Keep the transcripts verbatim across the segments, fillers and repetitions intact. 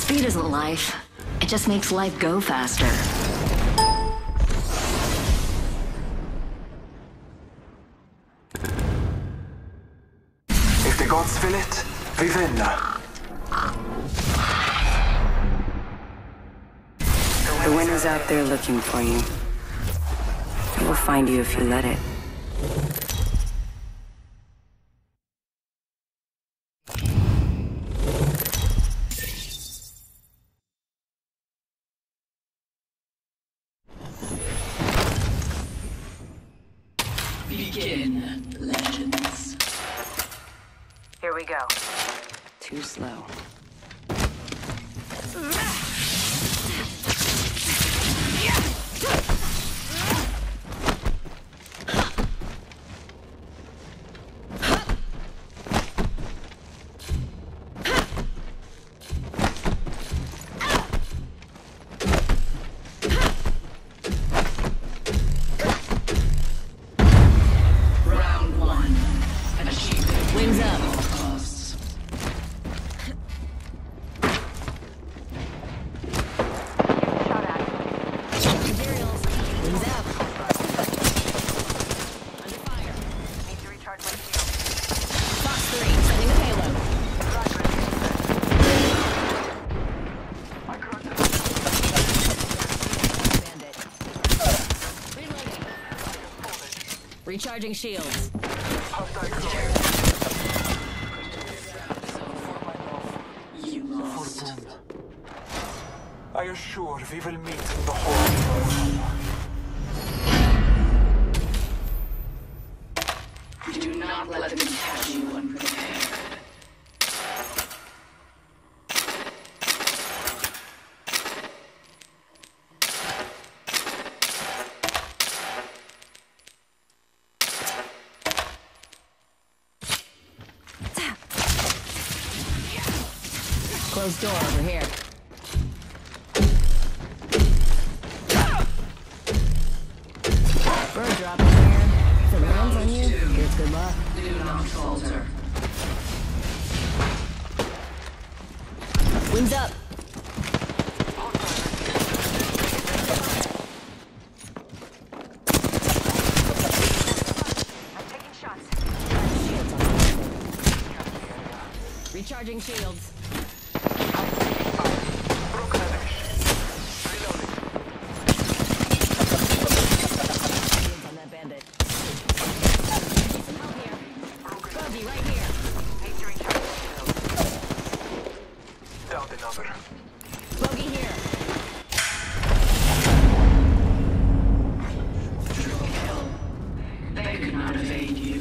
Speed isn't life. It just makes life go faster. If the gods will it, Vivenna. The wind is out there looking for you. It will find you if you let it. Begin, legends. Here we go. Too slow. Recharging shields. You lost. I assure we will meet in the hall. Do not let them catch you unprepared. Closed door over here. Bird drop in here. If it lands on you, here's good luck. Do not falter. Wings up. I'm taking shots. Recharging shields. Bogey here. True kill. They could not evade you.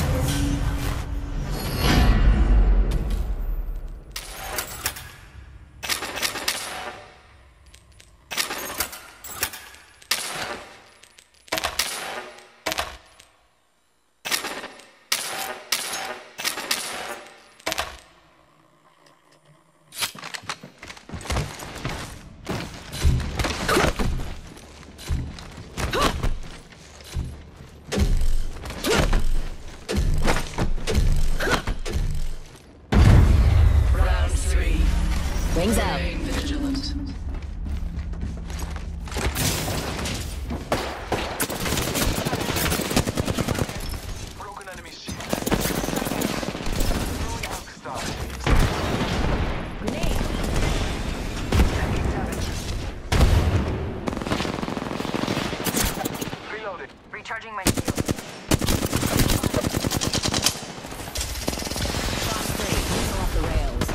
Wings out. Remain vigilant. Broken enemy shield. Grenade. Taking damage. Reloading. Recharging my shield. Box three. Missile off the rails.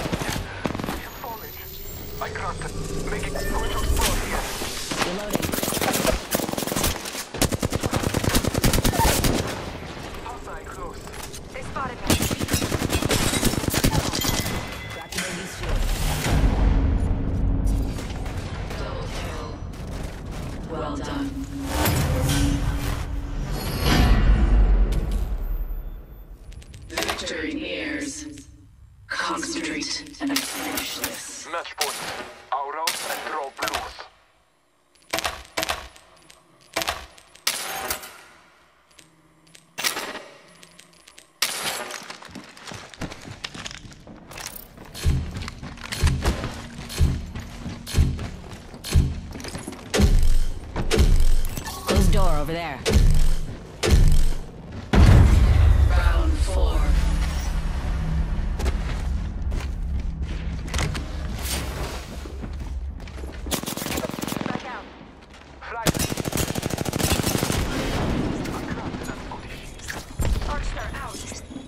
I cracked it. Making crucial spot here. Reloading. Hostile close. They spotted me. Crack the baby's shield. Double kill. Well done. Victory nears. Concentrate and finish this. Match point. Our route and draw. Over there. Round four. Back out. Fly. Arcstar out.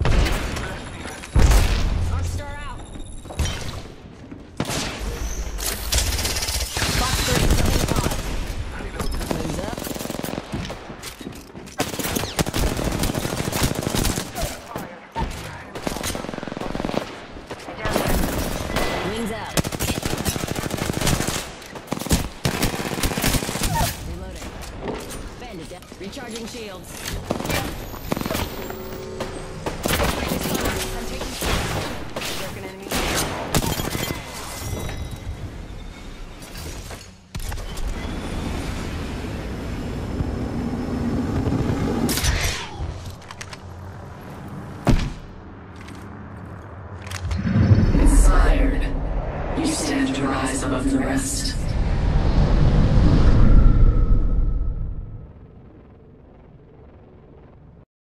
Arcstar out. Box three, seventy-five. Wings up. Wings out. Reloading. Bandit down. Recharging shields. I'm taking shots. Broken enemy. Inspired. You stand to rise above the rest.